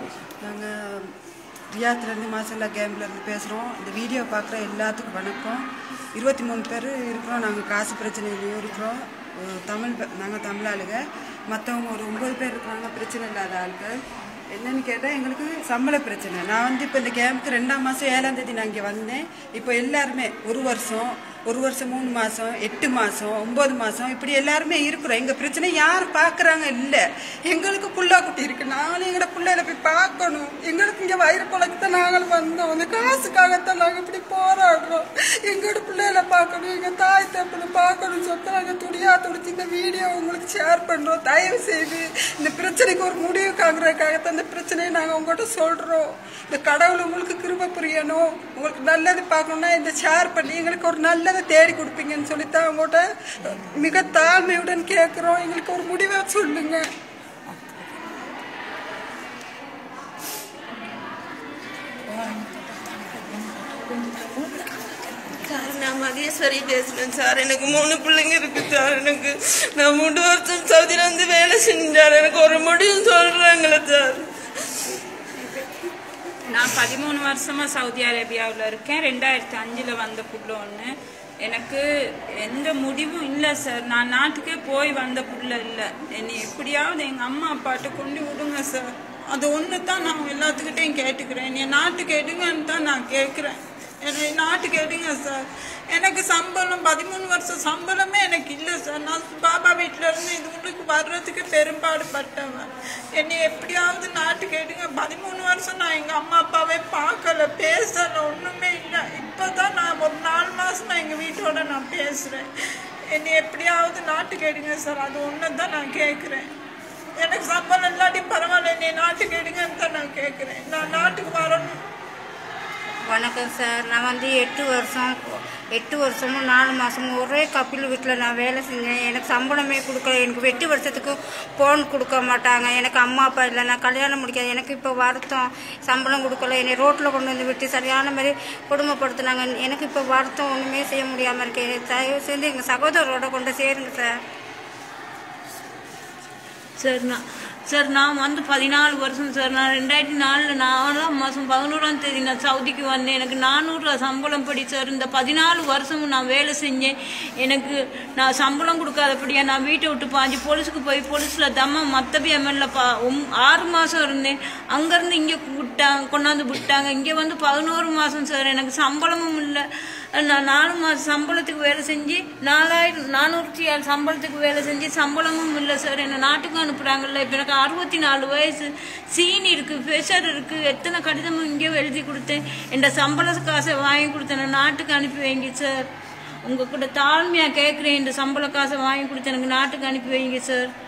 நாங்கள் ரியாத்லேருந்து மாசல்லா கேம்ப்லேருந்து பேசுகிறோம். இந்த வீடியோ பார்க்குற எல்லாத்துக்கும் வணக்கம். 23 பேர் இருக்கிறோம். நாங்கள் காசு பிரச்சனையிலையும் இருக்கிறோம். நாங்கள் தமிழ் ஆளுங்க. மற்றவங்க ஒரு 9 பேர் இருக்கிறாங்க பிரச்சனை இல்லாத ஆளுகள். என்னன்னு கேட்டால் எங்களுக்கு சம்பள பிரச்சனை. நான் இப்போ இந்த கேம்புக்கு 2ஆம் மாதம் 7ஆம் தேதி நான் இங்கே வந்தேன். இப்போ எல்லாருமே 1 வருஷம் 3 மாதம் 8 மாதம் 9 மாதம் இப்படி எல்லாருமே இருக்கிறோம். எங்கள் பிரச்சனை யார் பார்க்குறாங்க இல்லை. எங்களுக்கு புள்ளா குட்டி இருக்குது. நானும் எங்களோட பிள்ளையில போய் பார்க்கணும். எங்களுக்கு இங்கே வயிறு குழக்கு தான் நாங்களும் வந்தோம். அந்த காசுக்காகத்தான் நாங்கள் இப்படி போராடுறோம். எங்களோட பிள்ளையில பார்க்கணும், எங்கள் தாய் தப்புன்னு பார்க்கணும்னு சொல்லிட்டு நாங்கள் துடிச்சு இந்த வீடியோ உங்களுக்கு ஷேர் பண்ணுறோம். தயவு செய்து இந்த பிரச்சனைக்கு ஒரு முடிவு காண்கிறதுக்காகத்தான் இந்த பிரச்சனையை நாங்கள் உங்கள்கிட்ட சொல்கிறோம். இந்த கடவுள் உங்களுக்கு கிருபை புரியணும், உங்களுக்கு நல்லது பார்க்கணுன்னா இந்த ஷேர் பண்ணி எங்களுக்கு ஒரு நல்ல தேடி கொடுப்பீங்கன்னு சொல்லித்தான் அவங்கள்ட்ட மிக தாழ்மையுடன் கேட்கிறோம். எங்களுக்கு ஒரு முடிவை சொல்லுங்க. சார், நான் மகேஸ்வரி பேசுறேன் சார். எனக்கு 3 பிள்ளைங்க இருக்கு சார். நான் 3 வருஷம் சவுதியில வந்து வேலை செஞ்சார். எனக்கு ஒரு முடிவு சொல்றாங்களே சார். நான் 13 வருஷமா சவுதி அரேபியாவில் இருக்கேன். 2005 வந்த புள்ள ஒன்று. எனக்கு எந்த முடிவும் இல்லை சார். நான் நாட்டுக்கே போய் வந்த புள்ள இல்லை. என்னை எப்படியாவது எங்கள் அம்மா அப்பாட்ட கொண்டு விடுங்க சார். அது ஒன்று தான் நான் எல்லாத்துக்கிட்டையும் கேட்டுக்கிறேன். என்னை நாட்டுக்கு எடுங்கன்னு தான் நான் கேட்குறேன். என்னை நாட்டுக்கு எடுங்க சார். எனக்கு சம்பளம் 13 வருஷம் சம்பளமே எனக்கு இல்லை சார். நான் பாபா வீட்டில் இருந்து இது உள்ளுக்கு வர்றதுக்கு பெரும்பாடு பட்டவன். என்னை எப்படியாவது நாட்டுக்கு எடுங்க. 13 வருஷம் நான் எங்கள் அம்மா அப்பாவே பார்க்கல, பேசலை, ஒன்றுமே இல்லை. இப்போ தான் நான் ஒரு 4 மாதம் எங்கள் வீட்டோட நான் பேசுகிறேன். என்னை எப்படியாவது நாட்டுக்கு எடுங்க சார். அது ஒன்று தான் நான் கேட்குறேன். எனக்கு சம்பளம் இல்லாட்டி பரவாயில்ல, என்னை நாட்டுக்கு எடுங்கன்னு தான் நான் கேட்குறேன். நான் நாட்டுக்கு வரணும். வணக்கம் சார். நான் வந்து 8 வருஷமும் 4 மாதமும் ஒரே கப்பில் வீட்டில் நான் வேலை செஞ்சேன். எனக்கு சம்பளமே கொடுக்கல. எனக்கு 8 வருஷத்துக்கு ஃபோன் கொடுக்க மாட்டாங்க. எனக்கு அம்மா அப்பா இல்லை. நான் கல்யாணம் முடிக்காது. எனக்கு இப்போ வருத்தம். சம்பளம் கொடுக்கல. என்னை ரோட்டில் கொண்டு வந்து விட்டு சரியான மாதிரி கொடுமைப்படுத்தினாங்க. எனக்கு இப்போ வருத்தம். ஒன்றுமே செய்ய முடியாமல் இருக்கேன். தயவு செஞ்சு எங்கள் சகோதரோட கொண்டு சேருங்க சார். நான் வந்து 14 வருஷம் சார். நான் 2004 4ஆம் மாதம் 11ஆம் தேதி நான் சவுதிக்கு வந்தேன். எனக்கு 400 ரூபா சம்பளம் படி சார். இந்த 14 வருஷமும் நான் வேலை செஞ்சேன். எனக்கு நான் சம்பளம் கொடுக்காதபடியா நான் வீட்டை விட்டு பாஞ்சு போலீஸுக்கு போய் போலீஸில் தம்ம மத்தபி எம்எல்ல 6 மாதம் இருந்தேன். அங்கேருந்து இங்கே கொண்டாந்து விட்டாங்க. இங்கே வந்து 11 மாதம் சார். எனக்கு சம்பளமும் இல்லை. நான் 4 மாதம் சம்பளத்துக்கு வேலை செஞ்சு 4400 சம்பளத்துக்கு வேலை செஞ்சு சம்பளமும் இல்லை சார். என்னை நாட்டுக்கு அனுப்புகிறாங்கல்ல. இப்போ எனக்கு 64 வயசு, சீனி இருக்குது, ப்ரெஷர் இருக்குது. எத்தனை கடிதமும் இங்கே எழுதி கொடுத்தேன். என் சம்பள காசை வாங்கி கொடுத்தேன். நாட்டுக்கு அனுப்பி வைங்க சார். உங்கள் கூட தாழ்மையாக கேட்குறேன். இந்த சம்பள காசை வாங்கி கொடுத்து எனக்கு நாட்டுக்கு அனுப்பி வைங்க சார்.